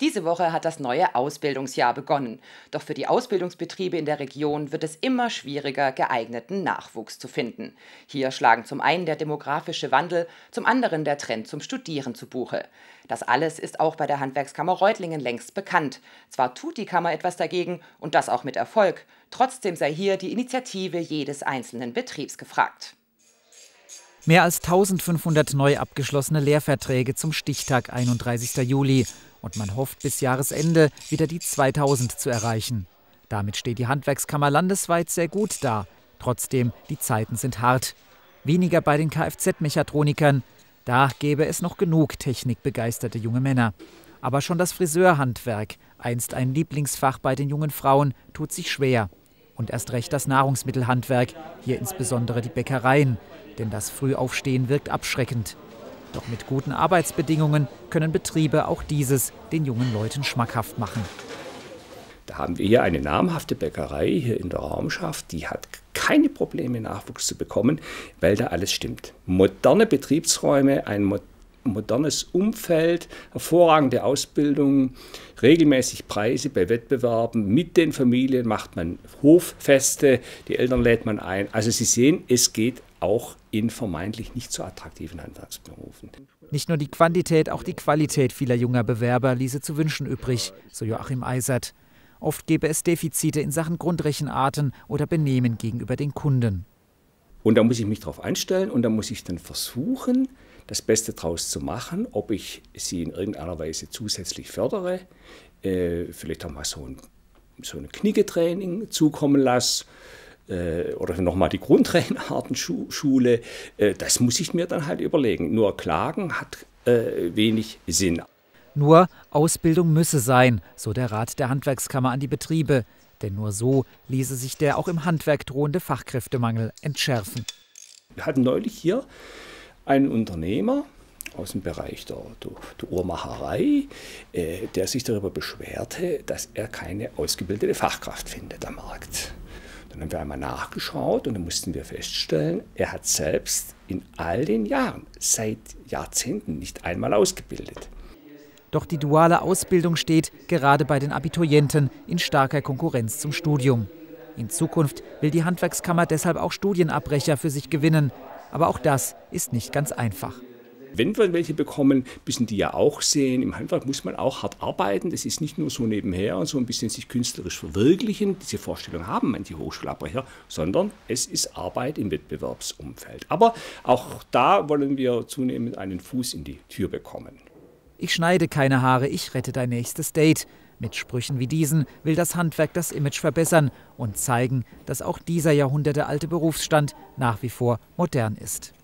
Diese Woche hat das neue Ausbildungsjahr begonnen. Doch für die Ausbildungsbetriebe in der Region wird es immer schwieriger, geeigneten Nachwuchs zu finden. Hier schlagen zum einen der demografische Wandel, zum anderen der Trend zum Studieren zu Buche. Das alles ist auch bei der Handwerkskammer Reutlingen längst bekannt. Zwar tut die Kammer etwas dagegen und das auch mit Erfolg. Trotzdem sei hier die Initiative jedes einzelnen Betriebs gefragt. Mehr als 1500 neu abgeschlossene Lehrverträge zum Stichtag 31. Juli. Und man hofft, bis Jahresende wieder die 2000 zu erreichen. Damit steht die Handwerkskammer landesweit sehr gut da. Trotzdem, die Zeiten sind hart. Weniger bei den Kfz-Mechatronikern. Da gäbe es noch genug technikbegeisterte junge Männer. Aber schon das Friseurhandwerk, einst ein Lieblingsfach bei den jungen Frauen, tut sich schwer. Und erst recht das Nahrungsmittelhandwerk, hier insbesondere die Bäckereien. Denn das Frühaufstehen wirkt abschreckend. Doch mit guten Arbeitsbedingungen können Betriebe auch dieses den jungen Leuten schmackhaft machen. Da haben wir hier eine namhafte Bäckerei hier in der Raumschaft, die hat keine Probleme, Nachwuchs zu bekommen, weil da alles stimmt. Moderne Betriebsräume, ein modernes Umfeld, hervorragende Ausbildung, regelmäßig Preise bei Wettbewerben. Mit den Familien macht man Hoffeste, die Eltern lädt man ein. Also Sie sehen, es geht auch in vermeintlich nicht so attraktiven Handwerksberufen. Nicht nur die Quantität, auch die Qualität vieler junger Bewerber ließe zu wünschen übrig, so Joachim Eisert. Oft gäbe es Defizite in Sachen Grundrechenarten oder Benehmen gegenüber den Kunden. Und da muss ich mich darauf einstellen und da muss ich dann versuchen, das Beste daraus zu machen, ob ich sie in irgendeiner Weise zusätzlich fördere, vielleicht auch mal so ein Knicketraining zukommen lasse oder nochmal die Grundrechenartenschule. Das muss ich mir dann halt überlegen. Nur Klagen hat wenig Sinn. Nur Ausbildung müsse sein, so der Rat der Handwerkskammer an die Betriebe. Denn nur so ließe sich der auch im Handwerk drohende Fachkräftemangel entschärfen. Wir hatten neulich hier einen Unternehmer aus dem Bereich der Uhrmacherei, der sich darüber beschwerte, dass er keine ausgebildete Fachkraft findet am Markt. Dann haben wir einmal nachgeschaut und dann mussten wir feststellen, er hat selbst in all den Jahren, seit Jahrzehnten, nicht einmal ausgebildet. Doch die duale Ausbildung steht, gerade bei den Abiturienten, in starker Konkurrenz zum Studium. In Zukunft will die Handwerkskammer deshalb auch Studienabbrecher für sich gewinnen. Aber auch das ist nicht ganz einfach. Wenn wir welche bekommen, müssen die ja auch sehen, im Handwerk muss man auch hart arbeiten. Das ist nicht nur so nebenher und so ein bisschen sich künstlerisch verwirklichen. Diese Vorstellung haben manche Hochschulabbrecher, sondern es ist Arbeit im Wettbewerbsumfeld. Aber auch da wollen wir zunehmend einen Fuß in die Tür bekommen. Ich schneide keine Haare, ich rette dein nächstes Date. Mit Sprüchen wie diesen will das Handwerk das Image verbessern und zeigen, dass auch dieser jahrhundertealte Berufsstand nach wie vor modern ist.